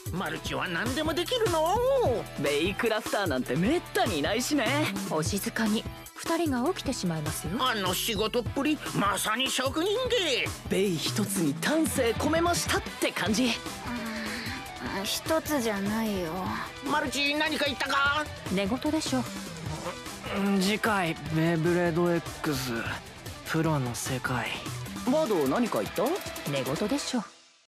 マルチは何でもできるの。 ベイクラフターなんてめったにいないしね。 お静かに。二人が起きてしまいますよ。 あの仕事っぷり、まさに職人芸。 ベイ一つに丹精込めましたって感じ。 一つじゃないよ。 マルチ何か言ったか。 寝言でしょ。 次回ベイブレード X プロの世界。 バド何か言った？ 寝言でしょ。